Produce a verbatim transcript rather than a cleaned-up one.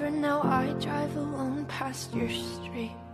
forever. Now I drive alone past your street.